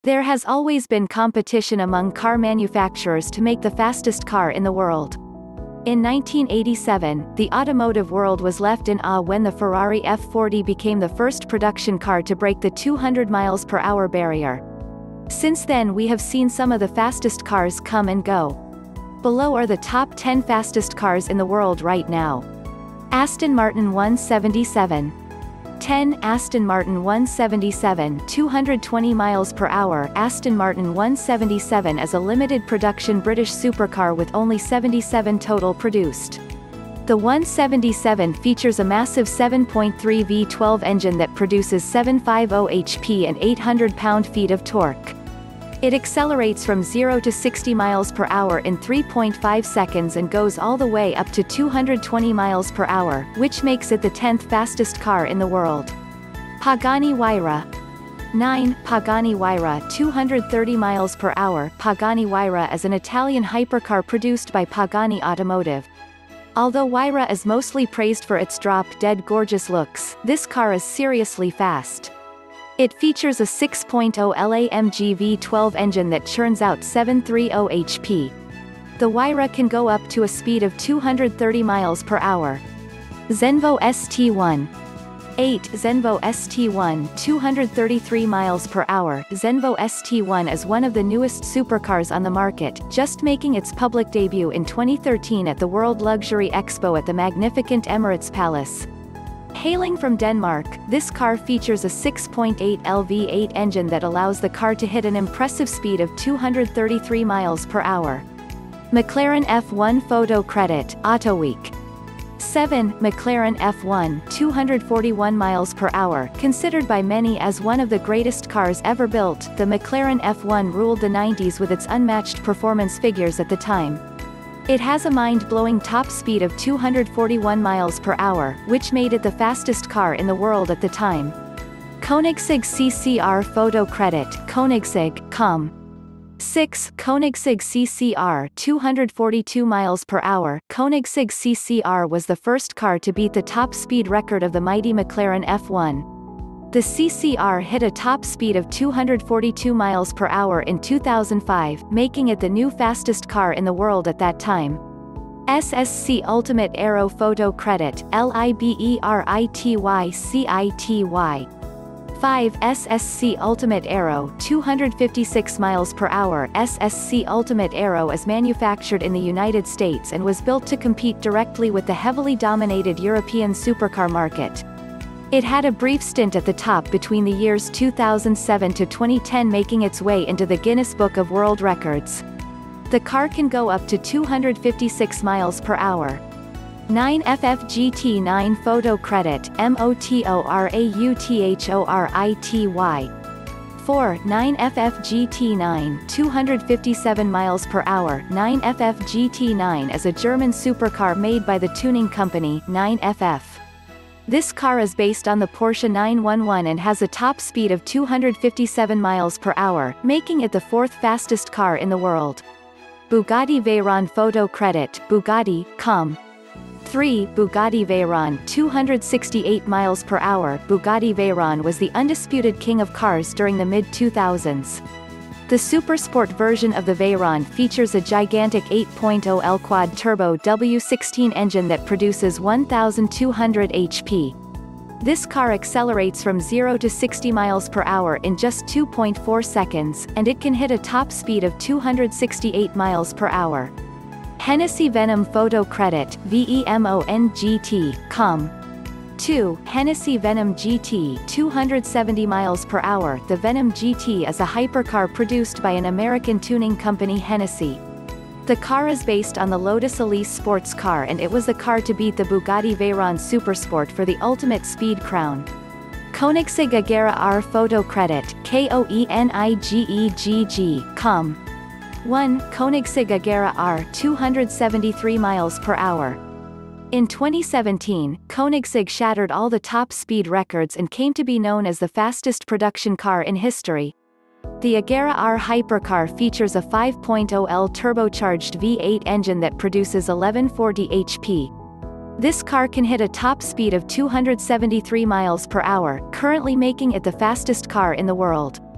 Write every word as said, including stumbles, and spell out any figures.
There has always been competition among car manufacturers to make the fastest car in the world. In nineteen eighty-seven, the automotive world was left in awe when the Ferrari F forty became the first production car to break the two hundred miles per hour barrier. Since then we have seen some of the fastest cars come and go. Below are the top ten fastest cars in the world right now. Aston Martin one seventy-seven. ten Aston Martin one seventy-seven, two hundred twenty miles per hour. Aston Martin one seventy-seven is a limited production British supercar with only seventy-seven total produced. The one seventy-seven features a massive seven point three V twelve engine that produces seven hundred fifty H P and eight hundred pound-feet of torque. It accelerates from zero to sixty miles per hour in three point five seconds and goes all the way up to two hundred twenty miles per hour, which makes it the tenth fastest car in the world. Pagani Huayra. nine Pagani Huayra, two hundred thirty miles per hour. Pagani Huayra is an Italian hypercar produced by Pagani Automotive. Although Huayra is mostly praised for its drop-dead gorgeous looks, this car is seriously fast. It features a six point oh litre A M G V twelve engine that churns out seven hundred thirty H P. The Huayra can go up to a speed of two hundred thirty miles per hour. Zenvo S T one. eight Zenvo S T one, two hundred thirty-three miles per hour. Zenvo S T one is one of the newest supercars on the market, just making its public debut in twenty thirteen at the World Luxury Expo at the magnificent Emirates Palace. Hailing from Denmark, this car features a six point eight litre V eight engine that allows the car to hit an impressive speed of two hundred thirty-three miles per hour. McLaren F one Photo Credit, Autoweek. seven McLaren F one, two hundred forty-one miles per hour. Considered by many as one of the greatest cars ever built, the McLaren F one ruled the nineties with its unmatched performance figures at the time. It has a mind-blowing top speed of two hundred forty-one miles per hour, which made it the fastest car in the world at the time. Koenigsegg C C R Photo Credit, Koenigsegg, com. six Koenigsegg C C R, two hundred forty-two miles per hour. Koenigsegg C C R was the first car to beat the top speed record of the mighty McLaren F one. The C C R hit a top speed of two hundred forty-two miles per hour in two thousand five, making it the new fastest car in the world at that time. S S C Ultimate Aero Photo Credit, Liberty City. five S S C Ultimate Aero, two hundred fifty-six miles per hour. S S C Ultimate Aero is manufactured in the United States and was built to compete directly with the heavily dominated European supercar market. It had a brief stint at the top between the years two thousand seven to twenty ten, making its way into the Guinness Book of World Records. The car can go up to two hundred fifty-six miles per hour. nine F F G T nine Photo Credit, Motorautority. four nine F F G T nine, two hundred fifty-seven miles per hour. nine F F G T nine is a German supercar made by the tuning company, nine F F. This car is based on the Porsche nine eleven and has a top speed of two hundred fifty-seven miles per hour, making it the fourth fastest car in the world. Bugatti Veyron Photo Credit, Bugatti, com. three Bugatti Veyron, two hundred sixty-eight miles per hour. Bugatti Veyron was the undisputed king of cars during the mid two thousands. The supersport version of the Veyron features a gigantic eight point oh litre quad-turbo W sixteen engine that produces one thousand two hundred H P. This car accelerates from zero to sixty miles per hour in just two point four seconds, and it can hit a top speed of two hundred sixty-eight miles per hour. Hennessy Venom Photo Credit, Venom G T, com. two Hennessy Venom G T, two hundred seventy miles per hour. The Venom G T is a hypercar produced by an American tuning company, Hennessy. The car is based on the Lotus Elise sports car, and it was the car to beat the Bugatti Veyron Supersport for the ultimate speed crown. Koenigsegg Agera R Photo Credit, Koenigsegg, com. one Koenigsegg Agera R, two hundred seventy-three miles per hour. In twenty seventeen, Koenigsegg shattered all the top speed records and came to be known as the fastest production car in history. The Agera R hypercar features a five point oh litre turbocharged V eight engine that produces eleven forty H P. This car can hit a top speed of two hundred seventy-three miles per hour, currently making it the fastest car in the world.